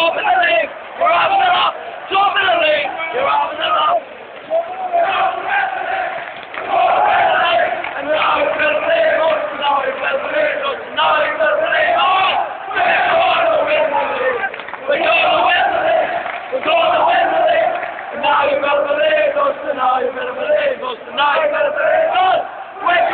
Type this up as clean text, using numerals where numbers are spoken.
top of the league. You're having it up. Top of the league. You're having it up. And now you will believe us. Now you will believe us. Now you will believe us. We're going to win the league. We're going to win the league. We're going to win the league. And now you will believe us. And now you will believe us. And now you will believe us.